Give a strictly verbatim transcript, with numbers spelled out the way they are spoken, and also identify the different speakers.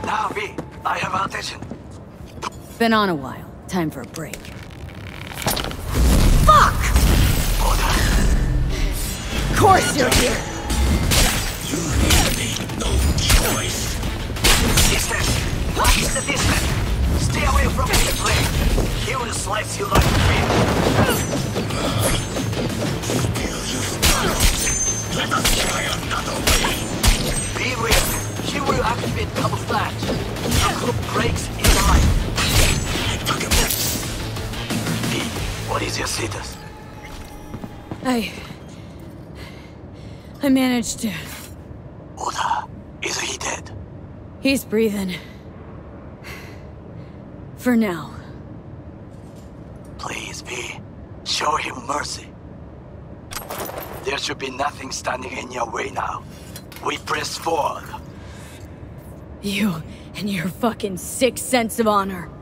Speaker 1: Now, V, I have attention.
Speaker 2: Been on a while. Time for a break.
Speaker 1: Fuck! Order.
Speaker 2: Of course you're here!
Speaker 1: You really no choice. Distance! What is the distance? Stay away from me, plane. He will slice you like meat. Still you start. Let us try another way. Beware. He will activate camouflage. The group breaks in line. V, what is your status?
Speaker 2: I... I managed to...
Speaker 1: Oda, is he dead?
Speaker 2: He's breathing. For now.
Speaker 1: Please, V, show him mercy. There should be nothing standing in your way now. We press forward.
Speaker 2: You and your fucking sick sense of honor.